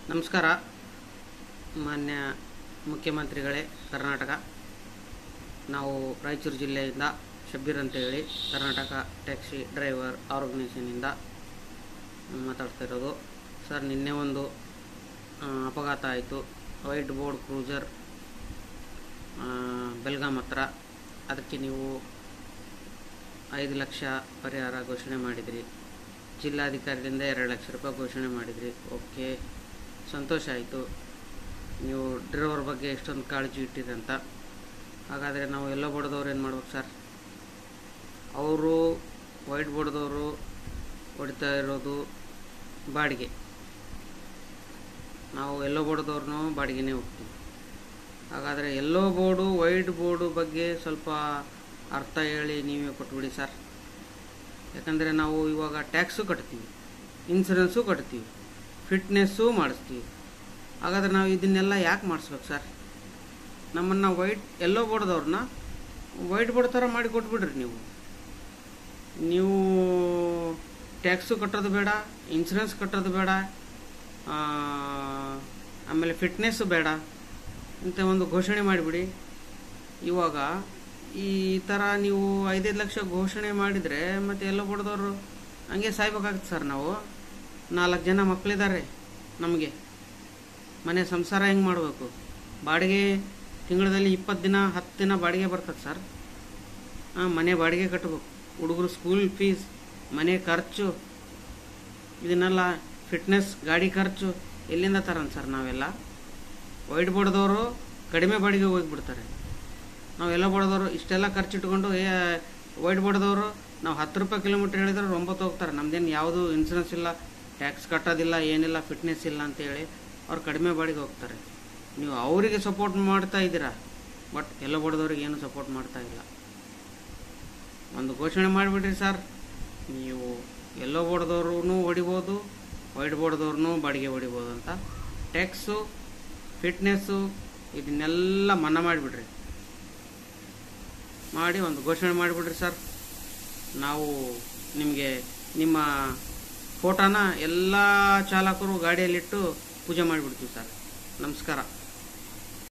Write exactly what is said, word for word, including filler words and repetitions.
ನಮಸ್ಕಾರ ಮಾನ್ಯ ಮುಖ್ಯಮಂತ್ರಿಗಳೇ ಕರ್ನಾಟಕ. ನಾವು ರಾಯಚೂರು ಜಿಲ್ಲೆಯಿಂದ ಶಬ್ಬೀರ್ ಅಂತ ಹೇಳಿ ಕರ್ನಾಟಕ ಟ್ಯಾಕ್ಸಿ ಡ್ರೈವರ್ ಆರ್ಗನೈಸೇಷನಿಂದ ಮಾತಾಡ್ತಾ ಇರೋದು. ಸರ್, ನಿನ್ನೆ ಒಂದು ಅಪಘಾತ ಆಯಿತು. ವೈಟ್ ಬೋರ್ಡ್ ಕ್ರೂಸರ್ ಬೆಲ್ಗಾಮ್ ಹತ್ರ. ಅದಕ್ಕೆ ನೀವು ಐದು ಲಕ್ಷ ಪರಿಹಾರ ಘೋಷಣೆ ಮಾಡಿದ್ರಿ. ಜಿಲ್ಲಾಧಿಕಾರಿಯಿಂದ ಎರಡು ಲಕ್ಷ ರೂಪಾಯಿ ಘೋಷಣೆ ಮಾಡಿದ್ರಿ. ಓಕೆ, ಸಂತೋಷ ಆಯಿತು. ನೀವು ಡ್ರೈವರ್ ಬಗ್ಗೆ ಎಷ್ಟೊಂದು ಕಾಳಜಿ ಇಟ್ಟಿರಿ ಅಂತ. ಹಾಗಾದರೆ ನಾವು ಎಲ್ಲೋ ಬೋರ್ಡ್ದವ್ರು ಏನು ಮಾಡ್ಬೇಕು ಸರ್? ಅವರು ವೈಟ್ ಬೋರ್ಡ್ದವರು ಹೊಡಿತಾ ಇರೋದು ಬಾಡಿಗೆ. ನಾವು ಎಲ್ಲೋ ಬೋರ್ಡ್ದವ್ರನ್ನೂ ಬಾಡಿಗೆನೇ ಹೋಗ್ತೀವಿ. ಹಾಗಾದರೆ ಎಲ್ಲೋ ಬೋರ್ಡು ವೈಟ್ ಬೋರ್ಡು ಬಗ್ಗೆ ಸ್ವಲ್ಪ ಅರ್ಥ ಹೇಳಿ ನೀವೇ ಕೊಟ್ಬಿಡಿ ಸರ್. ಯಾಕಂದರೆ ನಾವು ಇವಾಗ ಟ್ಯಾಕ್ಸು ಕಟ್ತೀವಿ, ಇನ್ಸೂರೆನ್ಸು ಕಟ್ತೀವಿ, ಫಿಟ್ನೆಸ್ಸು ಮಾಡಿಸ್ತೀವಿ. ಹಾಗಾದರೆ ನಾವು ಇದನ್ನೆಲ್ಲ ಯಾಕೆ ಮಾಡಿಸ್ಬೇಕು ಸರ್? ನಮ್ಮನ್ನು ವೈಟ್ ಎಲ್ಲೋ ಬೋರ್ಡ್ದವ್ರನ್ನ ವೈಟ್ ಬೋರ್ಡ್ ಥರ ಮಾಡಿ ಕೊಟ್ಬಿಡ್ರಿ. ನೀವು ನೀವು ಟ್ಯಾಕ್ಸು ಕಟ್ಟೋದು ಬೇಡ, ಇನ್ಸೂರೆನ್ಸ್ ಕಟ್ಟೋದು ಬೇಡ, ಆಮೇಲೆ ಫಿಟ್ನೆಸ್ಸು ಬೇಡ ಅಂತ ಒಂದು ಘೋಷಣೆ ಮಾಡಿಬಿಡಿ. ಇವಾಗ ಈ ಥರ ನೀವು ಐದೈದು ಲಕ್ಷ ಘೋಷಣೆ ಮಾಡಿದರೆ ಮತ್ತು ಎಲ್ಲೋ ಬೋರ್ಡ್ದವರು ಹಂಗೆ ಸಾಯ್ಬೇಕಾಗುತ್ತೆ ಸರ್. ನಾವು ನಾಲ್ಕು ಜನ ಮಕ್ಕಳಿದ್ದಾರೆ, ನಮಗೆ ಮನೆ ಸಂಸಾರ ಹೆಂಗೆ ಮಾಡಬೇಕು? ಬಾಡಿಗೆ ತಿಂಗಳಲ್ಲಿ ಇಪ್ಪತ್ತು ದಿನ ಹತ್ತು ದಿನ ಬಾಡಿಗೆ ಬರ್ತದೆ ಸರ್. ಹಾಂ, ಮನೆ ಬಾಡಿಗೆ ಕಟ್ಟಬೇಕು, ಹುಡುಗರು ಸ್ಕೂಲ್ ಫೀಸ್, ಮನೆ ಖರ್ಚು, ಇದನ್ನೆಲ್ಲ ಫಿಟ್ನೆಸ್, ಗಾಡಿ ಖರ್ಚು ಎಲ್ಲಿಂದ ತರೋಣ ಸರ್ ನಾವೆಲ್ಲ? ವೈಟ್ ಬೋರ್ಡ್ದವರು ಕಡಿಮೆ ಬಾಡಿಗೆ ಹೋಗಿಬಿಡ್ತಾರೆ. ನಾವು ಎಲ್ಲ ಬೋರ್ಡ್ದವರು ಇಷ್ಟೆಲ್ಲ ಖರ್ಚಿಟ್ಕೊಂಡು ಏ ವೈಟ್ ಬೋರ್ಡ್ದವರು ನಾವು ಹತ್ತು ರೂಪಾಯಿ ಕಿಲೋಮೀಟ್ರ್ ಹೇಳಿದ್ರೆ ಒಂಬತ್ತು ಹೋಗ್ತಾರೆ. ನಮ್ದೇನು ಯಾವುದು ಇನ್ಸೂರೆನ್ಸ್ ಇಲ್ಲ, ಟ್ಯಾಕ್ಸ್ ಕಟ್ಟೋದಿಲ್ಲ, ಏನಿಲ್ಲ, ಫಿಟ್ನೆಸ್ ಇಲ್ಲ ಅಂತೇಳಿ ಅವ್ರು ಕಡಿಮೆ ಬಾಡಿಗೆ ಹೋಗ್ತಾರೆ. ನೀವು ಅವರಿಗೆ ಸಪೋರ್ಟ್ ಮಾಡ್ತಾ ಇದ್ದೀರಾ, ಬಟ್ ಎಲ್ಲ ಬೋರ್ಡ್ದವ್ರಿಗೆ ಏನು ಸಪೋರ್ಟ್ ಮಾಡ್ತಾ ಇಲ್ಲ. ಒಂದು ಘೋಷಣೆ ಮಾಡಿಬಿಡ್ರಿ ಸರ್. ನೀವು ಎಲ್ಲೋ ಬೋರ್ಡ್ದವ್ರೂ ಹೊಡಿಬೋದು, ವೈಟ್ ಬೋರ್ಡ್ದವ್ರೂ ಬಾಡಿಗೆ ಹೊಡಿಬೋದು ಅಂತ. ಟ್ಯಾಕ್ಸು, ಫಿಟ್ನೆಸ್ಸು ಇದನ್ನೆಲ್ಲ ಮನ್ನಾ ಮಾಡಿಬಿಡ್ರಿ. ಮಾಡಿ ಒಂದು ಘೋಷಣೆ ಮಾಡಿಬಿಡ್ರಿ ಸರ್. ನಾವು ನಿಮಗೆ ನಿಮ್ಮ ಫೋಟೋನ ಎಲ್ಲ ಚಾಲಕರು ಗಾಡಿಯಲ್ಲಿಟ್ಟು ಪೂಜೆ ಮಾಡಿಬಿಡ್ತೀವಿ ಸರ್. ನಮಸ್ಕಾರ.